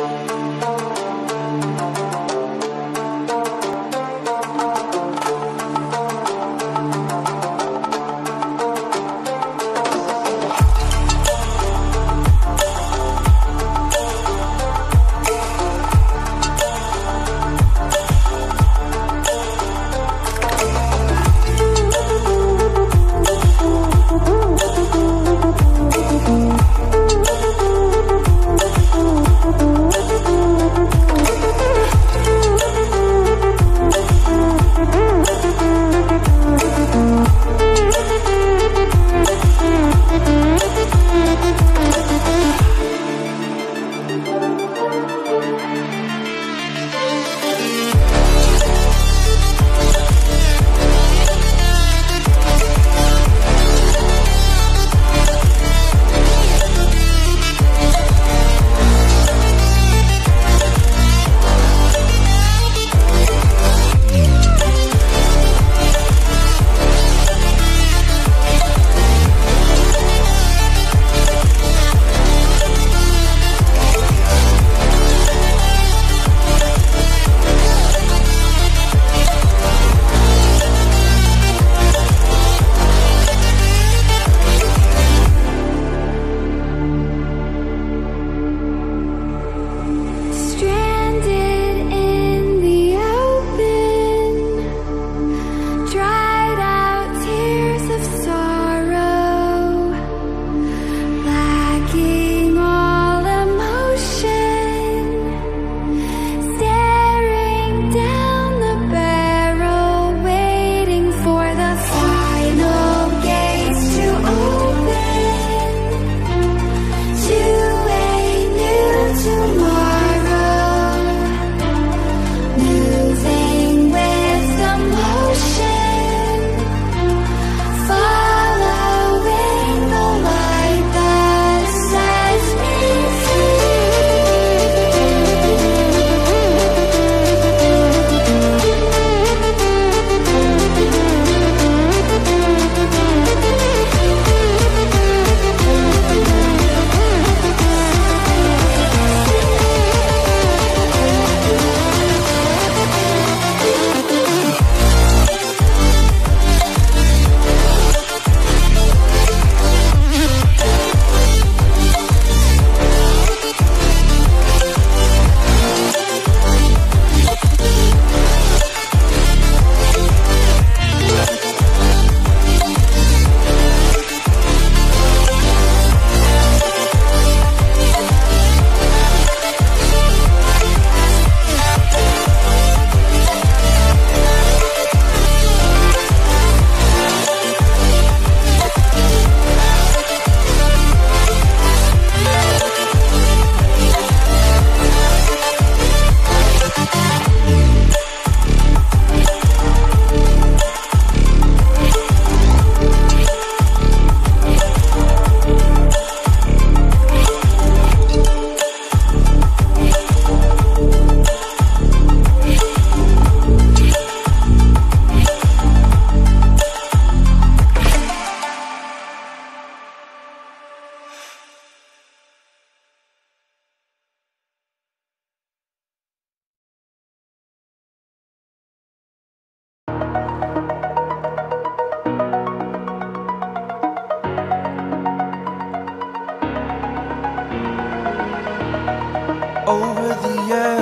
over the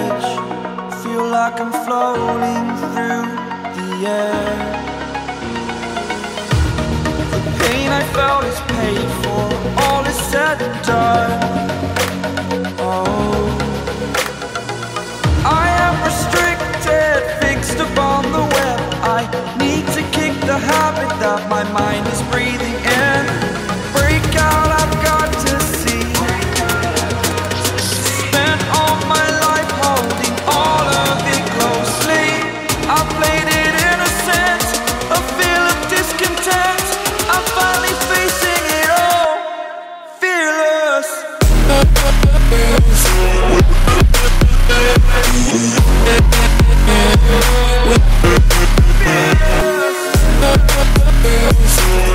edge. Feel like I'm floating through the air. The pain I felt is paid for, all is said and done. Oh, I am restricted, fixed upon the web. I need to kick the habit that my mind is breathing in. Break out, I've got to see. Spent all my life holding all of it closely. I played it innocent, a feel of discontent. I'm finally facing it all, fearless. Fearless.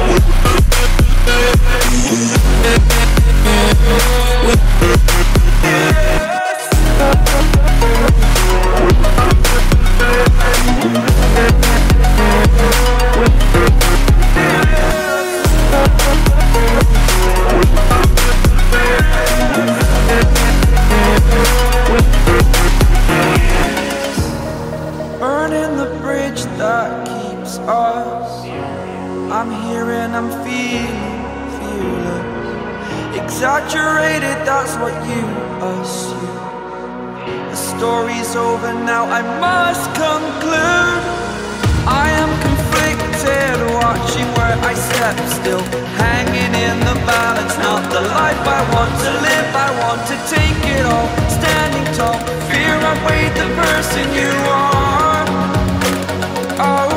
that's what you assume. The story's over now, I must conclude. I am conflicted, watching where I step still, hanging in the balance. Not the life I want to live, I want to take it all. Standing tall, fear I weighed the person you are. Oh,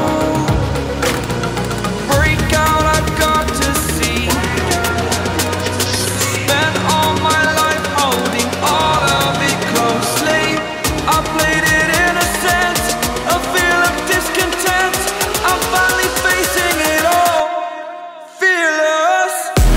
break out, I've got to see. Spent all my life holding all of it closely. I played it innocent, a feel of discontent. I'm finally facing it all, fearless.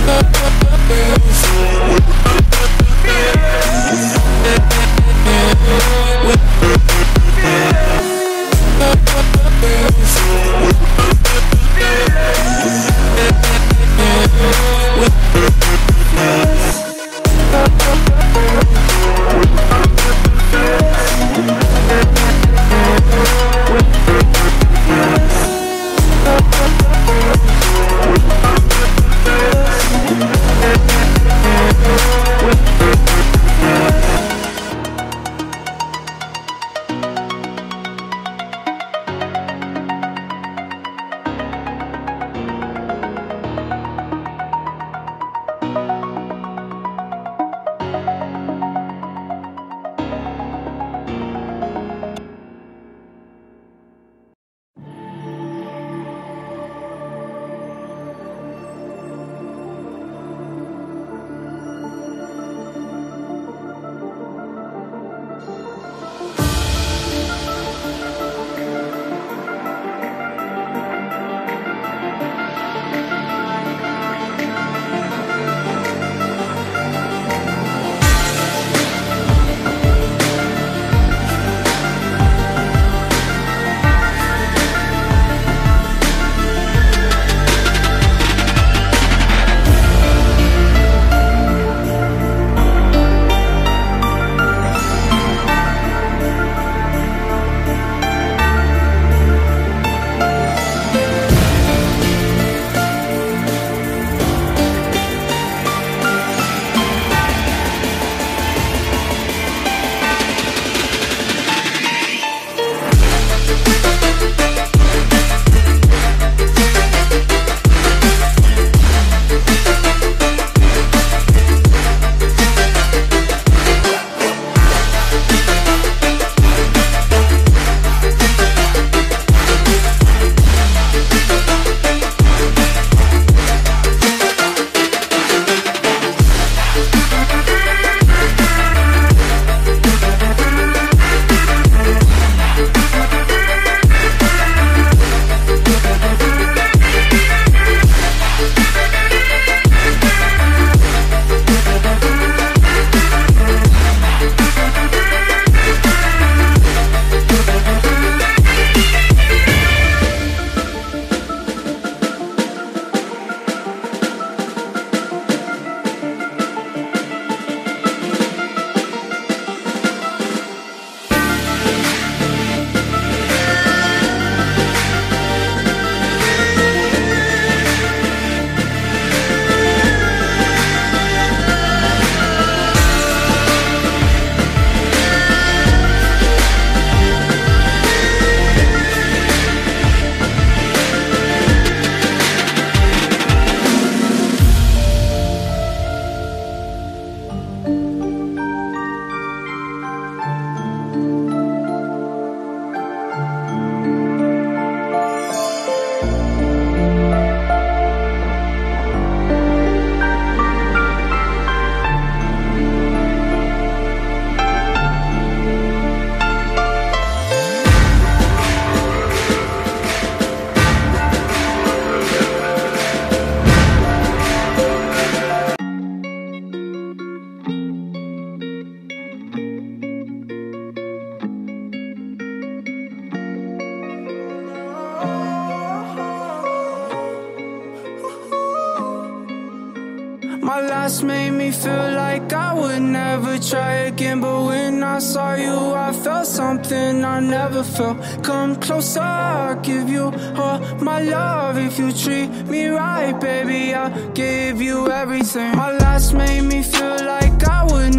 My last made me feel like I would never try again, but when I saw you I felt something I never felt. Come closer, I'll give you all my love. If you treat me right, baby, I'll give you everything. My last made me feel like I would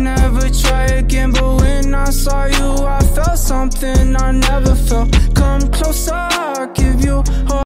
saw you, I felt something I never felt. Come closer,